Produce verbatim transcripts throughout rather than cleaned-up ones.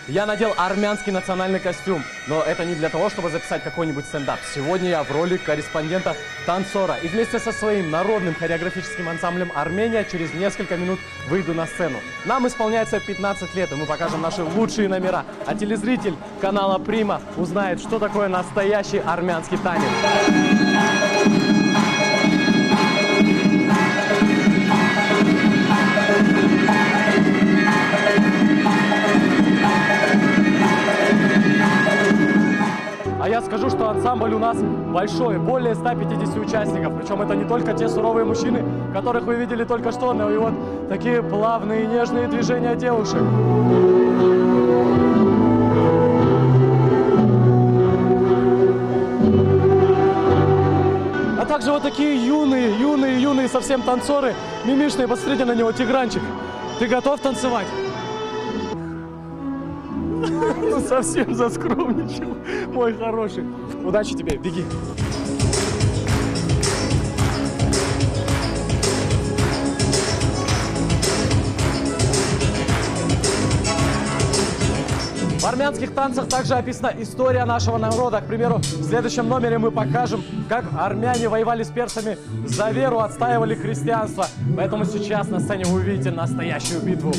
Я надел армянский национальный костюм, но это не для того, чтобы записать какой-нибудь стендап. Сегодня я в роли корреспондента-танцора. И вместе со своим народным хореографическим ансамблем «Армения» через несколько минут выйду на сцену. Нам исполняется пятнадцать лет, и мы покажем наши лучшие номера. А телезритель канала «Прима» узнает, что такое настоящий армянский танец. А я скажу, что ансамбль у нас большой, более ста пятидесяти участников. Причем это не только те суровые мужчины, которых вы видели только что, но и вот такие плавные и нежные движения девушек. А также вот такие юные, юные, юные совсем танцоры, мимишные. Посмотрите на него, Тигранчик. Ты готов танцевать? Ну, совсем заскромничал, мой хороший. Удачи тебе, беги. В армянских танцах также описана история нашего народа. К примеру, в следующем номере мы покажем, как армяне воевали с персами за веру, отстаивали христианство. Поэтому сейчас на сцене вы увидите настоящую битву.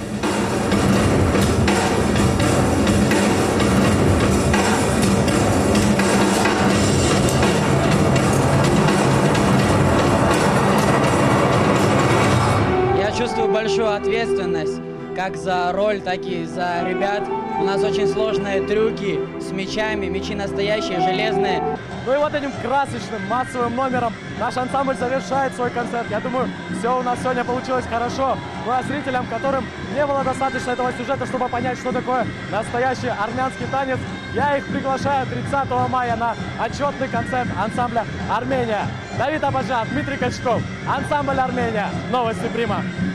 Чувствую большую ответственность как за роль, так и за ребят. У нас очень сложные трюки с мечами, мечи настоящие, железные. Ну и вот этим красочным массовым номером наш ансамбль завершает свой концерт. Я думаю, все у нас сегодня получилось хорошо. Ну а зрителям, которым не было достаточно этого сюжета, чтобы понять, что такое настоящий армянский танец, я их приглашаю тридцатого мая на отчетный концерт ансамбля «Армения». Давид Абаджан, Дмитрий Качков, ансамбль «Армения». Новости Прима.